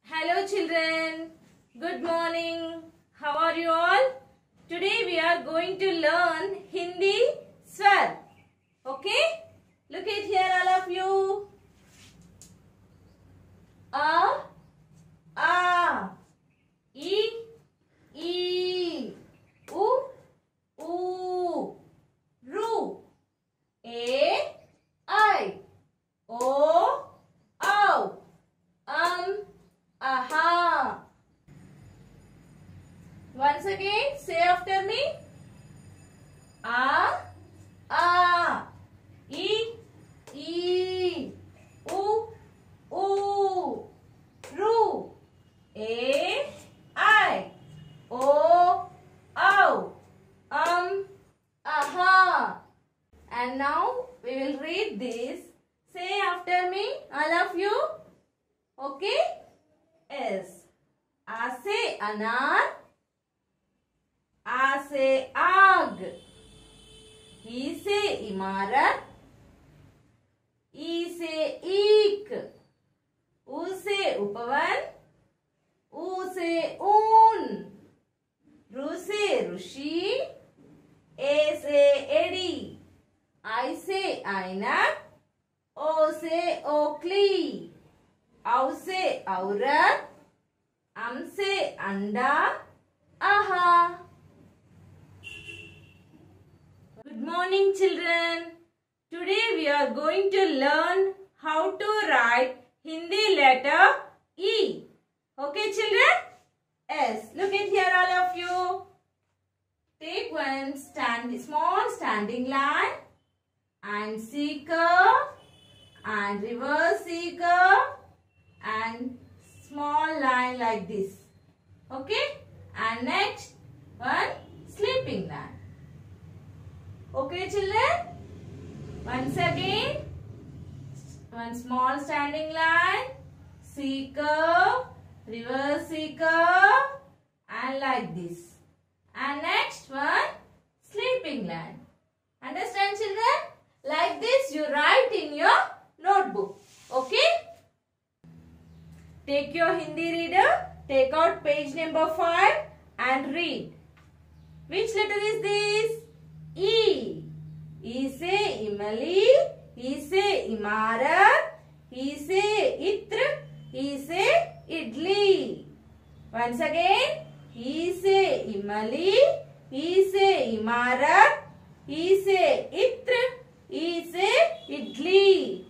Hello children, good morning. How are you all? Today we are going to learn Hindi Swar. Okay? Look at here all of you. A, E, U, Ru, A, I, O, Aha. Once again, say after me. A, E, U, Ru, A, I, O, Aha. And now we will read this. Say after me, all of you. Okay? Yes. A से अनार, आ से आग, ई से इमारत, ई से ईक, उ से उपवन, ऊ से ऊन, रु से ऋषि, ए से एड़ी, आई से ऐनक, ओ से ओखली, औ से औरत, अम से अंडा, आहा. Good morning children. Today we are going to learn how to write Hindi letter E. Okay children? Yes. Look at here all of you. Take one small standing line and C curve and reverse C curve and small line like this. Okay? And next one sleeping line. Okay children? Once again, one small standing line, C curve, reverse C curve and like this. And next one sleeping line. Understand children? Like this you write in your notebook. Okay? Take your Hindi reader, take out page number 5 and read. Which letter is this? E. E से इमली, E से इमारत, E से इत्र, E से idli. Once again, E से इमली, E से इमारत, E से इत्र, E से इडली.